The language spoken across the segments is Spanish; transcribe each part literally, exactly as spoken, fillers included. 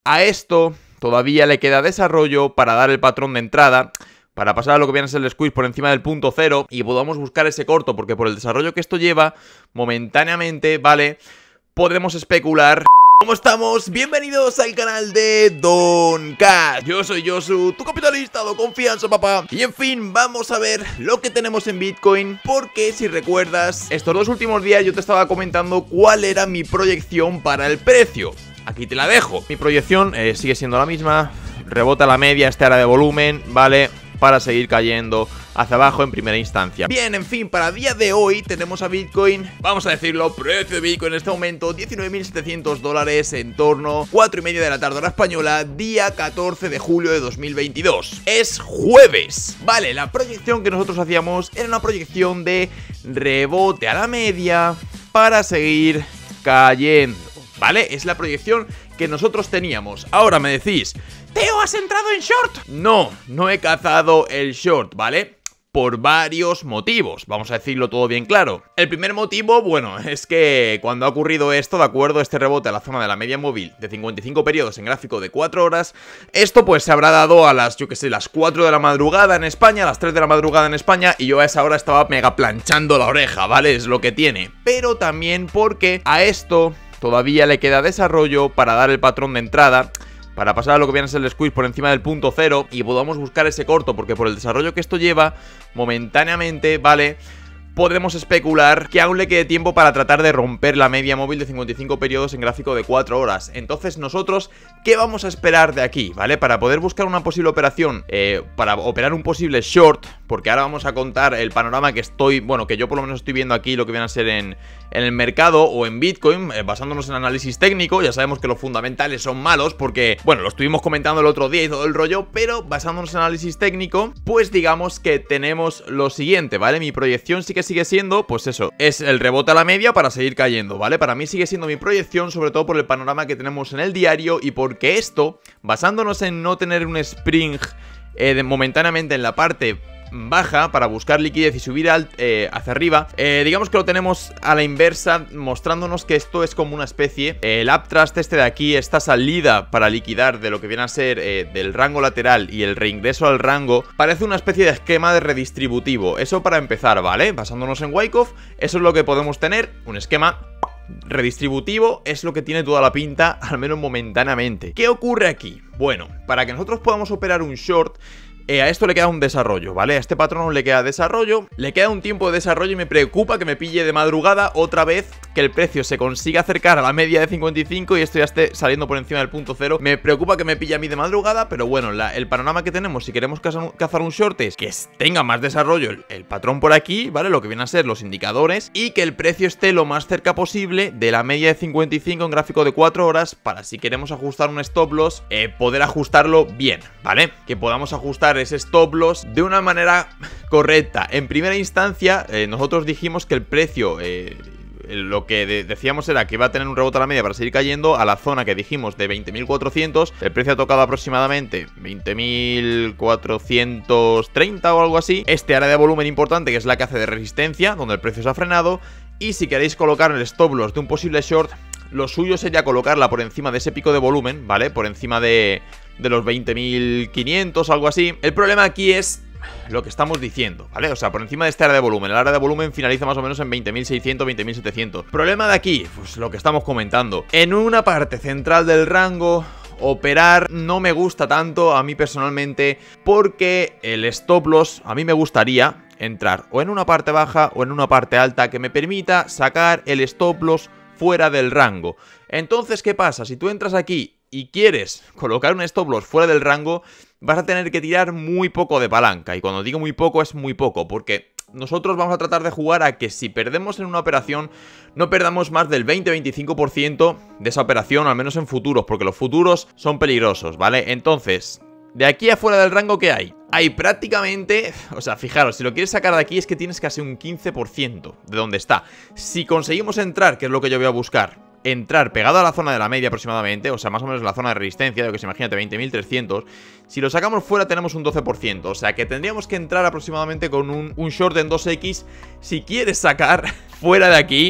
A esto todavía le queda desarrollo para dar el patrón de entrada, para pasar a lo que viene a ser el squeeze por encima del punto cero y podamos buscar ese corto, porque por el desarrollo que esto lleva, momentáneamente, ¿vale? Podemos especular. ¿Cómo estamos? Bienvenidos al canal de Don Cash. Yo soy Yosu, tu capitalista de confianza, papá. Y en fin, vamos a ver lo que tenemos en Bitcoin, porque si recuerdas, estos dos últimos días yo te estaba comentando cuál era mi proyección para el precio. Aquí te la dejo. Mi proyección eh, sigue siendo la misma. Rebota la media, este área de volumen, ¿vale? Para seguir cayendo hacia abajo en primera instancia. Bien, en fin, para día de hoy tenemos a Bitcoin, vamos a decirlo, precio de Bitcoin en este momento diecinueve mil setecientos dólares, en torno cuatro y media de la tarde hora española, día catorce de julio de dos mil veintidós. Es jueves. Vale, la proyección que nosotros hacíamos era una proyección de rebote a la media para seguir cayendo, ¿vale? Es la proyección que nosotros teníamos. Ahora me decís, Teo, ¿has entrado en short? No, no he cazado el short, ¿vale? Por varios motivos, vamos a decirlo todo bien claro. El primer motivo, bueno, es que cuando ha ocurrido esto, de acuerdo, este rebote a la zona de la media móvil de cincuenta y cinco periodos en gráfico de cuatro horas, esto pues se habrá dado a las, yo que sé, las cuatro de la madrugada en España, a las tres de la madrugada en España, y yo a esa hora estaba mega planchando la oreja, ¿vale? Es lo que tiene. Pero también porque a esto todavía le queda desarrollo para dar el patrón de entrada, para pasar a lo que viene a ser el squeeze por encima del punto cero y podamos buscar ese corto, porque por el desarrollo que esto lleva, momentáneamente, ¿vale? Podemos especular que aún le quede tiempo para tratar de romper la media móvil de cincuenta y cinco periodos en gráfico de cuatro horas. Entonces nosotros, ¿qué vamos a esperar de aquí? ¿Vale? Para poder buscar una posible operación, eh, para operar un posible short, porque ahora vamos a contar el panorama que estoy, bueno, que yo por lo menos estoy viendo aquí, lo que viene a ser en, en el mercado o en Bitcoin, eh, basándonos en análisis técnico. Ya sabemos que los fundamentales son malos porque, bueno, lo estuvimos comentando el otro día y todo el rollo, pero basándonos en análisis técnico, pues digamos que tenemos lo siguiente, ¿vale? Mi proyección sí que sigue siendo, pues eso, es el rebote a la media para seguir cayendo, ¿vale? Para mí sigue siendo mi proyección, sobre todo por el panorama que tenemos en el diario y porque esto, basándonos en no tener un spring eh, de, momentáneamente en la parte baja para buscar liquidez y subir al, eh, hacia arriba, eh, digamos que lo tenemos a la inversa, mostrándonos que esto es como una especie, eh, el uptrust este de aquí, esta salida para liquidar de lo que viene a ser eh, del rango lateral y el reingreso al rango, parece una especie de esquema de redistributivo. Eso para empezar, ¿vale? Basándonos en Wyckoff, eso es lo que podemos tener, un esquema redistributivo, es lo que tiene toda la pinta, al menos momentáneamente. ¿Qué ocurre aquí? Bueno, para que nosotros podamos operar un short, Eh, a esto le queda un desarrollo, ¿vale? A este patrón le queda desarrollo, le queda un tiempo de desarrollo y me preocupa que me pille de madrugada otra vez, que el precio se consiga acercar a la media de cincuenta y cinco y esto ya esté saliendo por encima del punto cero. Me preocupa que me pille a mí de madrugada, pero bueno, la, el panorama que tenemos si queremos cazar, cazar un short es que tenga más desarrollo el, el patrón por aquí, ¿vale? Lo que viene a ser los indicadores y que el precio esté lo más cerca posible de la media de cincuenta y cinco en gráfico de cuatro horas para si queremos ajustar un stop loss, eh, poder ajustarlo bien, ¿vale? Que podamos ajustar ese stop loss de una manera correcta. En primera instancia, eh, nosotros dijimos que el precio, eh, lo que de decíamos era que iba a tener un rebote a la media para seguir cayendo a la zona que dijimos de veinte mil cuatrocientos. El precio ha tocado aproximadamente veinte mil cuatrocientos treinta o algo así. Este área de volumen importante, que es la que hace de resistencia, donde el precio se ha frenado. Y si queréis colocar el stop loss de un posible short, lo suyo sería colocarla por encima de ese pico de volumen, ¿vale? Por encima de, de los veinte mil quinientos, algo así. El problema aquí es lo que estamos diciendo, ¿vale? O sea, por encima de este área de volumen. El área de volumen finaliza más o menos en veinte mil seiscientos, veinte mil setecientos. Problema de aquí, pues lo que estamos comentando. En una parte central del rango, operar no me gusta tanto a mí personalmente, porque el stop loss a mí me gustaría entrar o en una parte baja o en una parte alta que me permita sacar el stop loss fuera del rango. Entonces, ¿qué pasa? Si tú entras aquí y quieres colocar un stop loss fuera del rango, vas a tener que tirar muy poco de palanca. Y cuando digo muy poco, es muy poco, porque nosotros vamos a tratar de jugar a que si perdemos en una operación, no perdamos más del veinte a veinticinco por ciento de esa operación, al menos en futuros, porque los futuros son peligrosos, ¿vale? Entonces, de aquí afuera del rango, ¿qué hay? Hay prácticamente, o sea, fijaros, si lo quieres sacar de aquí es que tienes casi un quince por ciento de donde está. Si conseguimos entrar, que es lo que yo voy a buscar, entrar pegado a la zona de la media aproximadamente, o sea, más o menos la zona de resistencia, de lo que se imagínate, veinte mil trescientos, si lo sacamos fuera tenemos un doce por ciento, o sea que tendríamos que entrar aproximadamente con un, un short en dos equis. Si quieres sacar fuera de aquí,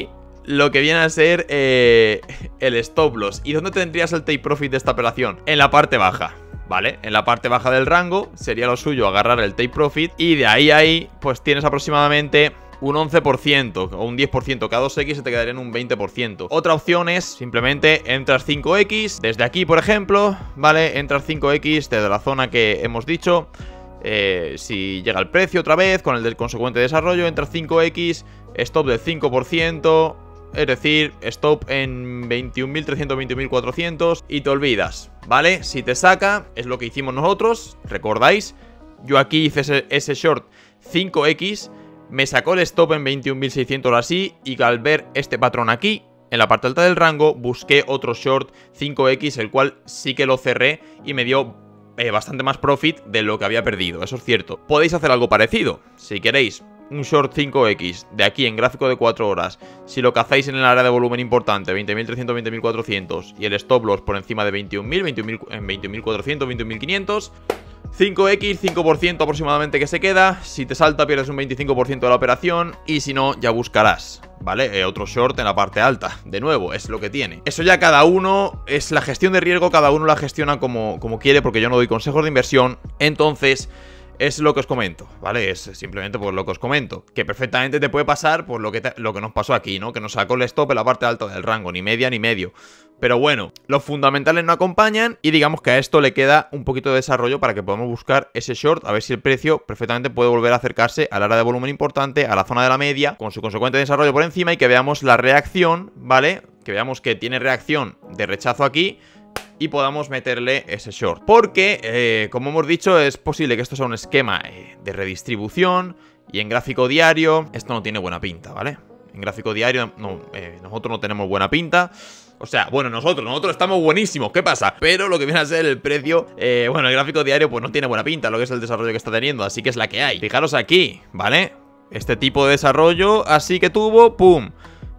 lo que viene a ser eh, el stop loss. ¿Y dónde tendrías el take profit de esta operación? En la parte baja, ¿vale? En la parte baja del rango sería lo suyo agarrar el take profit y de ahí a ahí pues tienes aproximadamente un once por ciento o un diez por ciento. K dos X se te quedaría en un veinte por ciento. Otra opción es simplemente entras cinco X desde aquí, por ejemplo, ¿vale? Entras cinco X desde la zona que hemos dicho. Eh, si llega el precio otra vez con el del consecuente desarrollo, entras cinco X, stop del cinco por ciento. Es decir, stop en veintiún mil trescientos, veintiún mil cuatrocientos y te olvidas, ¿vale? Si te saca, es lo que hicimos nosotros, ¿recordáis? Yo aquí hice ese, ese short cinco X, me sacó el stop en veintiún mil seiscientos o así, y al ver este patrón aquí, en la parte alta del rango, busqué otro short cinco X, el cual sí que lo cerré y me dio eh, bastante más profit de lo que había perdido, eso es cierto. Podéis hacer algo parecido, si queréis. Un short cinco X de aquí en gráfico de cuatro horas, si lo cazáis en el área de volumen importante, veinte mil trescientos, veinte mil cuatrocientos, y el stop loss por encima de veintiún mil, en veintiún mil cuatrocientos, veintiún mil quinientos, cinco X, cinco por ciento aproximadamente que se queda. Si te salta pierdes un veinticinco por ciento de la operación, y si no ya buscarás, ¿vale? Eh, otro short en la parte alta, de nuevo, es lo que tiene. Eso ya cada uno, es la gestión de riesgo, cada uno la gestiona como, como quiere, porque yo no doy consejos de inversión. Entonces es lo que os comento, ¿vale? Es simplemente por lo que os comento, que perfectamente te puede pasar por lo que, te, lo que nos pasó aquí, ¿no? Que nos sacó el stop en la parte alta del rango, ni media ni medio. Pero bueno, los fundamentales no acompañan y digamos que a esto le queda un poquito de desarrollo para que podamos buscar ese short, a ver si el precio perfectamente puede volver a acercarse al área de volumen importante, a la zona de la media, con su consecuente desarrollo por encima, y que veamos la reacción, ¿vale? Que veamos que tiene reacción de rechazo aquí y podamos meterle ese short. Porque, eh, como hemos dicho, es posible que esto sea un esquema eh, de redistribución, y en gráfico diario esto no tiene buena pinta, ¿vale? En gráfico diario no, eh, nosotros no tenemos buena pinta. O sea, bueno, nosotros, nosotros estamos buenísimos, ¿qué pasa? Pero lo que viene a ser el precio, eh, bueno, el gráfico diario pues no tiene buena pinta, lo que es el desarrollo que está teniendo, así que es la que hay. Fijaros aquí, ¿vale? Este tipo de desarrollo así que tuvo, ¡pum!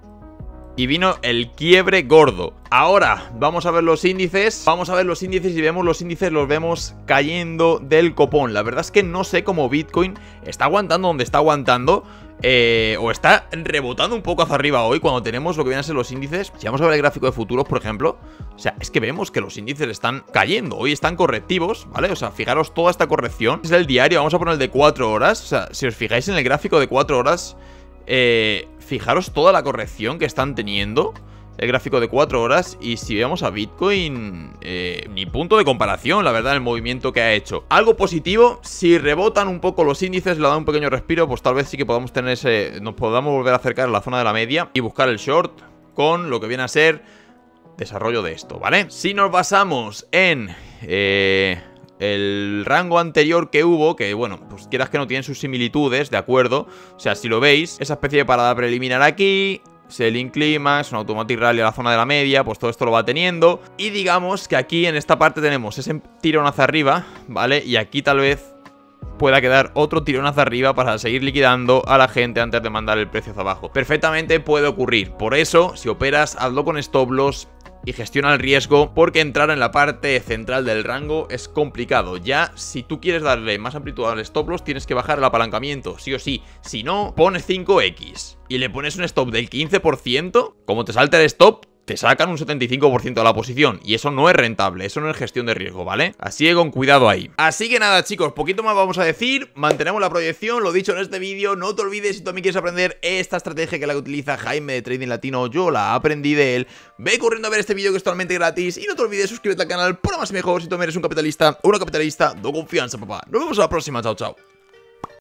Y vino el quiebre gordo. Ahora vamos a ver los índices. Vamos a ver los índices y vemos los índices, los vemos cayendo del copón. La verdad es que no sé cómo Bitcoin está aguantando donde está aguantando. Eh, o está rebotando un poco hacia arriba hoy cuando tenemos lo que vienen a ser los índices. Si vamos a ver el gráfico de futuros, por ejemplo, o sea, es que vemos que los índices están cayendo. Hoy están correctivos, ¿vale? O sea, fijaros toda esta corrección. Es el diario, vamos a poner el de cuatro horas. O sea, si os fijáis en el gráfico de cuatro horas, eh, fijaros toda la corrección que están teniendo el gráfico de cuatro horas. Y si vemos a Bitcoin, eh, ni punto de comparación, la verdad, el movimiento que ha hecho. Algo positivo, si rebotan un poco los índices, le dan un pequeño respiro, pues tal vez sí que podamos tener ese, nos podamos volver a acercar a la zona de la media y buscar el short con lo que viene a ser desarrollo de esto, ¿vale? Si nos basamos en eh, el rango anterior que hubo, que bueno, pues quieras que no, tienen sus similitudes, ¿de acuerdo? O sea, si lo veis, esa especie de parada preliminar aquí, selling climax, un automatic rally a la zona de la media, pues todo esto lo va teniendo. Y digamos que aquí en esta parte tenemos ese tirón hacia arriba, ¿vale? Y aquí tal vez pueda quedar otro tirón hacia arriba para seguir liquidando a la gente antes de mandar el precio hacia abajo. Perfectamente puede ocurrir. Por eso, si operas, hazlo con stop loss y gestiona el riesgo, porque entrar en la parte central del rango es complicado. Ya, si tú quieres darle más amplitud al stop loss, tienes que bajar el apalancamiento, sí o sí. Si no, pones cinco X y le pones un stop del quince por ciento, como te salte el stop, te sacan un setenta y cinco por ciento de la posición. Y eso no es rentable, eso no es gestión de riesgo, ¿vale? Así que con cuidado ahí. Así que nada, chicos, poquito más vamos a decir. Mantenemos la proyección, lo dicho en este vídeo. No te olvides, si tú también quieres aprender esta estrategia que la utiliza Jaime de Trading Latino, yo la aprendí de él. Ve corriendo a ver este vídeo que es totalmente gratis. Y no te olvides suscribirte al canal para más y mejor si tú eres un capitalista o una capitalista de confianza, papá. Nos vemos a la próxima, chao, chao.